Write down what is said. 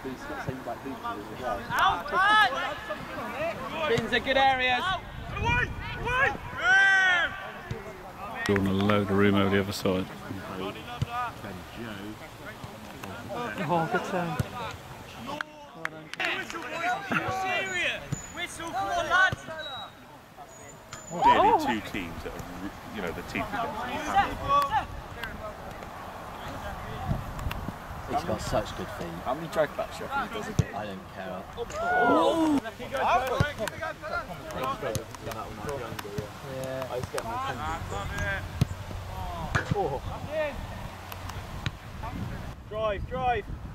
boots, got the same black boots as well. Bins are good areas. You're on a load of room over the other side. Oh, good turn. Whistle, come on, lads. Clearly two teams that are, you know, the teeth are getting hammered. He's got such good feet. How many drag backs do you reckon he does a game? I don't care. Yeah. I was getting my Drive, drive.